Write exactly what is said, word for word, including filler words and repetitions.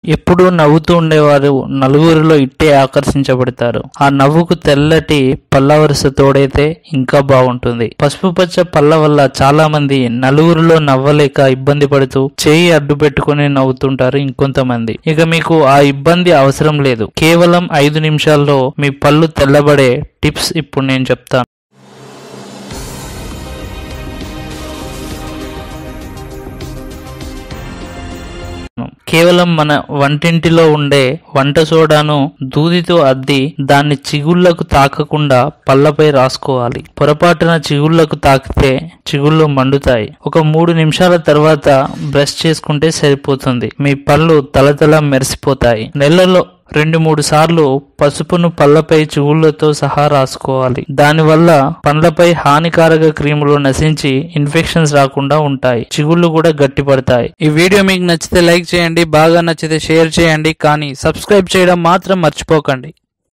ఎప్పుడూ నవ్వుతూ ఉండేవారు నలుగురిలో ఇట్టే ఆకర్షించబడతారు. ఆ నవ్వుకు తెల్లటి పళ్ళ వరుస తోడైతే ఇంకా బాగుంటుంది. పసుపు పచ్చ పళ్ళ వల్ల చాలా మంది నలుగురిలో నవ్వలేక ఇబ్బంది పడుతూ చేయి అడ్డు పెట్టుకుని నవ్వుతుంటారు ఇంకొంతమంది. ఇక మీకు ఆ ఇబ్బంది అవసరం లేదు. కేవలం ఐదు నిమిషాల్లో మీ పళ్ళు తెల్లబడే టిప్స్ ఇప్పుడు నేను చెప్తాను. కేవలం మన వంటింటిలో ఉండే వంట సోడాను దూదితో అద్ది దాన్ని చిగుళ్లకు తాకకుండా పళ్ళపై రాసుకోవాలి. పొరపాటున చిగుళ్లకు తాకితే చిగుళ్ళు మండుతాయి. ఒక మూడు నిమిషాల తర్వాత బ్రష్ చేసుకుంటే సరిపోతుంది. మీ పళ్ళు తలతల మెరిసిపోతాయి. నెలలో రెండు మూడు సార్లు పసుపును పళ్ళపై చిగుళ్లతో సహా రాసుకోవాలి. దానివల్ల పండ్లపై హానికారక క్రిములు నశించి ఇన్ఫెక్షన్స్ రాకుండా ఉంటాయి. చిగుళ్ళు కూడా గట్టిపడతాయి. ఈ వీడియో మీకు నచ్చితే లైక్ చేయండి, బాగా నచ్చితే షేర్ చేయండి, కానీ సబ్స్క్రైబ్ చేయడం మాత్రం మర్చిపోకండి.